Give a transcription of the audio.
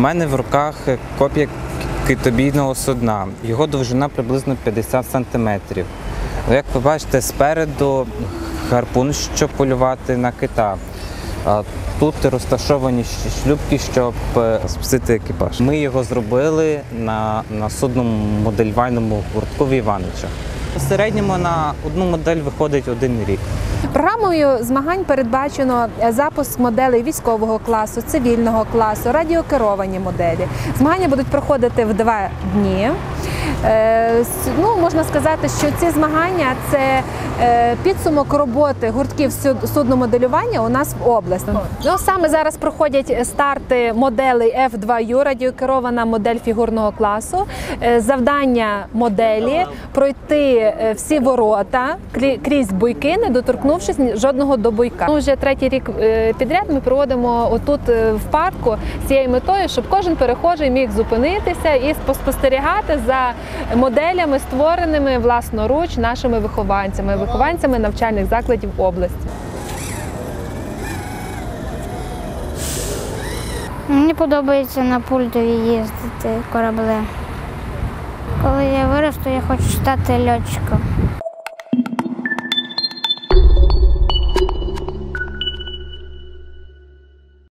мене в руках копія китобійного судна. Його довжина приблизно 50 см. Як ви бачите, спереду гарпун, щоб полювати на кита. А тут розташовані шлюпки, щоб спустити екіпаж. Ми його зробили на судному моделювальному гуртку в Іваничах. В середньому на одну модель виходить 1 рік. Програмою змагань передбачено запуск моделей військового класу, цивільного класу, радіокеровані моделі. Змагання будуть проходити в 2 дні. Можна сказати, що ці змагання – це підсумок роботи гуртків судномоделювання у нас в області. Саме зараз проходять старти моделей F2U, радіокерована модель фігурного класу. Завдання моделі – пройти всі ворота крізь буйки, не доторкнувшись жодного до буйка. Вже 3-й рік підряд ми проводимо отут в парку з цією метою, щоб кожен перехожий міг зупинитися і спостерігати за моделями, створеними власноруч нашими вихованцями навчальних закладів області. Мені подобається на пультові їздити кораблем. Коли я виросту, я хочу стати льотчиком.